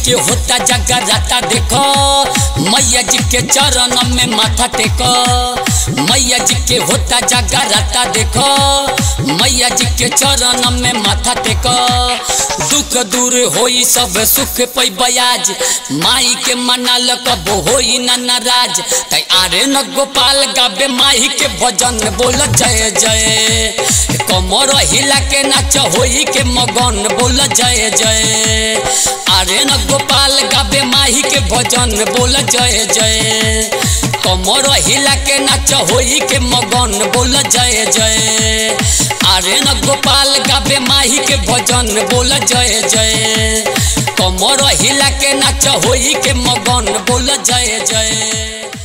के होता जगराता देखो, मैया जी के चरण में माथा टेको। मैया जी के होता जगराता देखो, मैया जी के चरण में माथा टेको। दुख दूर होई सब सुख पई बयाज, माई के मनाल कबो होई ना नाराज। तै आरे न गोपाल गाबे माई के भजन बोल जय जय। कमर हिला के नाच होई के मगन बोल जय जय। आरे न गोपाल गाबे माई के भजन बोल जय जय। कमर हिला के नाच होई के मगन बोल जय जय। आरे न गोपाल गाबे माही के भजन बोल जय जय। कमर हिला के नाच होई के मगन बोल जय जय।